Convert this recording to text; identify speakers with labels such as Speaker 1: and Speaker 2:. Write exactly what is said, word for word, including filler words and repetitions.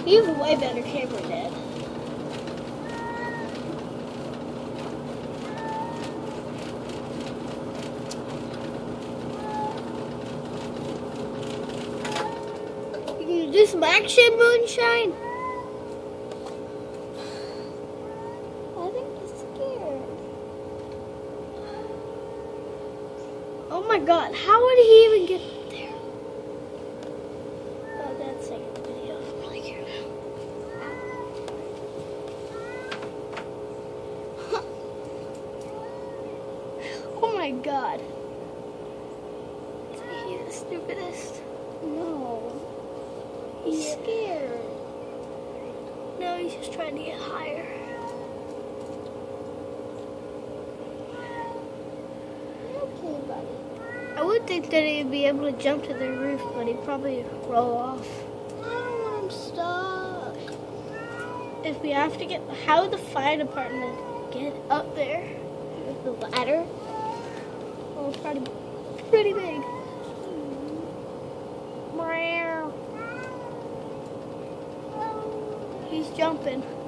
Speaker 1: You have a way better camera, Dad. You can do some action, Moonshine.
Speaker 2: I think he's scared.
Speaker 1: Oh my God, how would he even get up there? Oh, Dad's taking the video. I'm really here now. Oh my God. Is he the stupidest?
Speaker 2: No.
Speaker 1: He's
Speaker 2: He's scared.
Speaker 1: No, he's just trying to get higher.
Speaker 2: Okay, buddy.
Speaker 1: I would think that he'd be able to jump to the roof, but he'd probably roll off.
Speaker 2: I don't want him stuck.
Speaker 1: If we have to get, how would the fire department get up there with the ladder? Oh, it's probably pretty big. Meow. He's jumping.